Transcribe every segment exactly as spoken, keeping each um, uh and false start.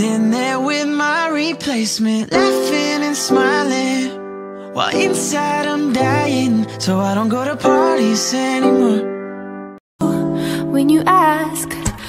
Laying there with my replacement, laughing and smiling, while inside I'm dying, so I don't go to parties anymore. When you ask,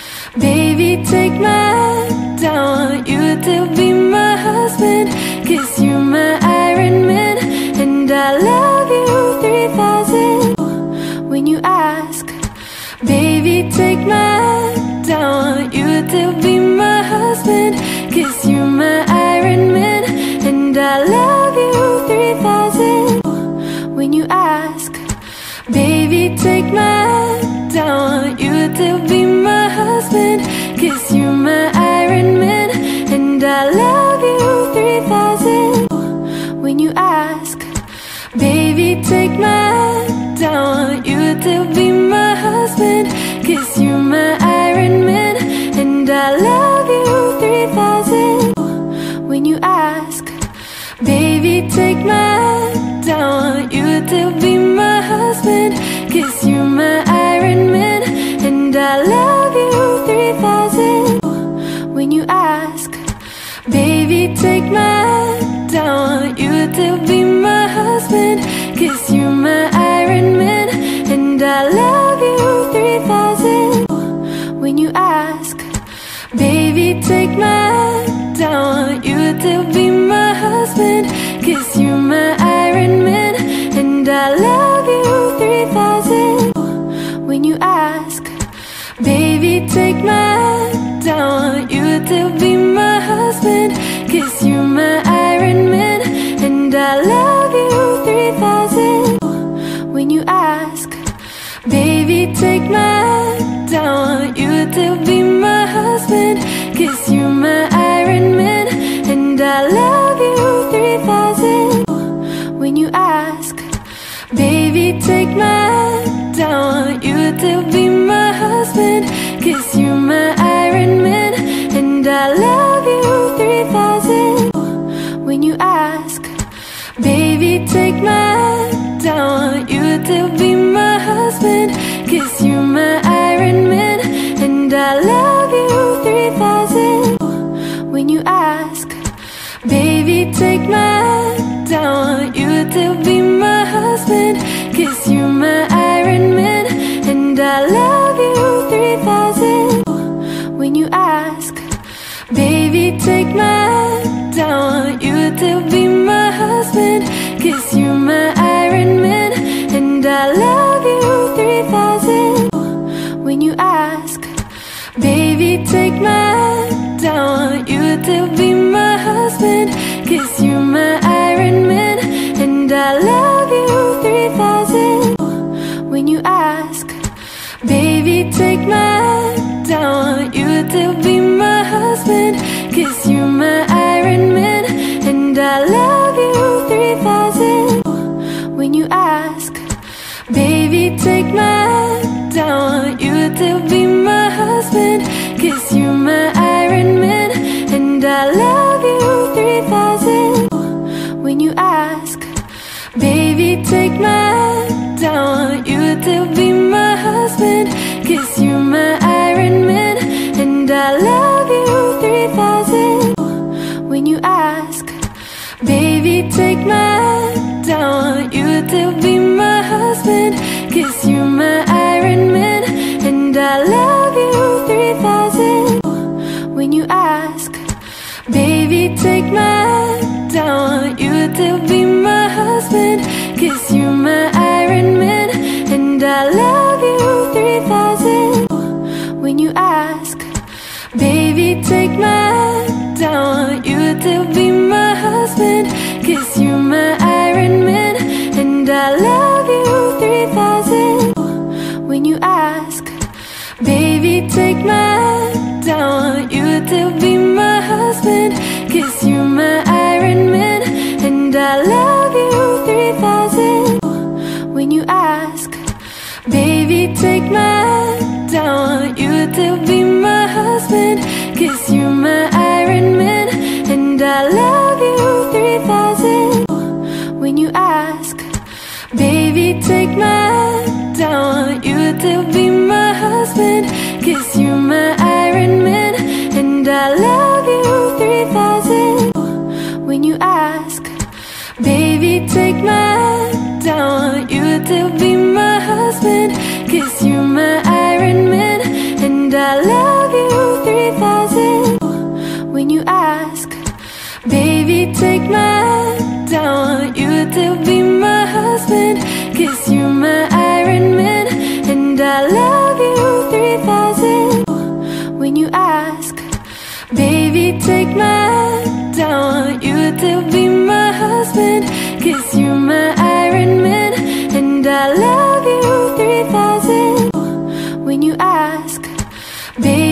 baby, take my hand, I want you to be my husband, 'cause you're my Iron Man, and I love you three thousand. When you ask, baby, take my hand, I want you to be my husband, 'cause you're my Iron Man, and I love you three thousand. When you ask, baby, take my hand, I want you to be my husband, 'cause you're my Iron Man, and I love you three thousand. When you ask, baby, take my hand, I want you to be my husband, 'cause you're my Iron Man, and I love you three thousand. When you ask, baby, take my hand, I want you to be my husband, 'cause you're my Iron Man, and I love you three thousand. When you ask, baby, take my hand, I want you to be my husband, 'cause you're my Iron Man, and I love you three thousand. When you ask, baby, take my hand, I want you to be my husband, 'cause you're my Iron Man, and I love you three thousand. When you ask, baby, take my hand, I want you to be my husband, 'cause you're my Iron Man, and I love you three thousand. When you ask, baby, take my hand, I want you to be my husband, 'cause you're my Iron Man, and I love you three thousand. When you ask, baby, take my hand, I want you to be my husband, 'cause you're my Iron Man, and I love you three thousand. When you ask, baby, take my hand, I want you to be my husband, 'cause you're my Iron Man, and I love you three thousand. When you ask, baby, take my hand, I want you to be my husband, 'cause you're my Iron Man, and I love you three thousand. When you ask, baby, take my hand, I want you to be my husband, 'cause you're my Iron Man, and I love you three thousand. When you ask, baby, take my hand, I want you to be my husband, 'cause you're my Iron Man, and I love you three thousand. When you ask, baby, take my hand, I want you to be my husband, 'cause you're my Iron Man, and I love you three thousand. When you ask, baby, take my hand, I want you to be my husband, 'cause you're my Iron Man, and I love you three thousand. When you ask, baby, take my hand, I want you to be my husband, 'cause you're my Iron Man, and I love you three thousand. When you ask, baby, take my hand, I want you to be my husband, 'cause you're my Iron Man, and I love you three thousand. When you ask, baby, take my hand, I want you to be my husband, 'cause you're my Iron Man, and I love you three thousand. When you ask, baby, take my hand, I want you to be my husband, 'cause you're my Iron Man, and I love you three thousand. When you ask, baby, take my hand, I want you to be my husband, 'cause you're my Iron Man, and I love you three thousand. When you ask, baby, take my hand, I want you to be my husband, 'cause you're my Iron Man, and I love you three thousand. When you ask, baby, take my hand, I want you to be my husband, 'cause you're my Iron Man, and I love you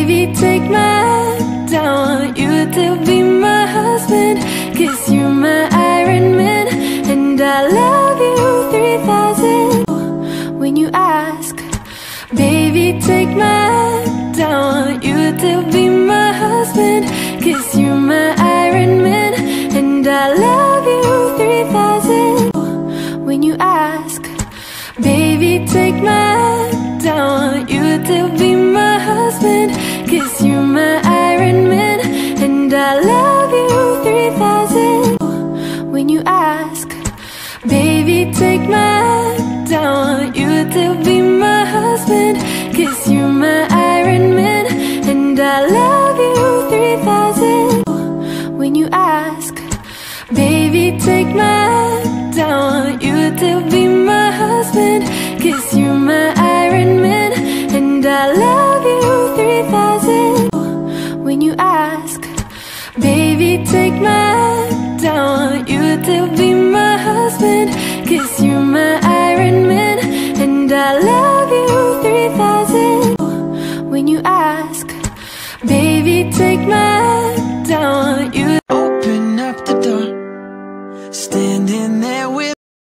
Baby, take my hand, I want you to be my husband, 'cause you're my Iron Man, and I love you three thousand. When you ask, baby, take my hand, I want you to be my husband, 'cause you're my Iron Man, and I love you three thousand. When you ask, baby, take my hand, I want you to be my husband, 'cause you're my Iron Man, and I love you three thousand. When you ask, baby, take my hand, I want you to be my husband, 'cause you're my Iron Man, and I love you three thousand. When you ask, baby, take my hand, I want you to be my husband, 'cause you're my Iron Man, and I love you three thousand. When you ask, baby, take my hand, I want you to be my husband, 'cause you're my Iron Man, and I love you three thousand. When you ask, baby, take my hand, I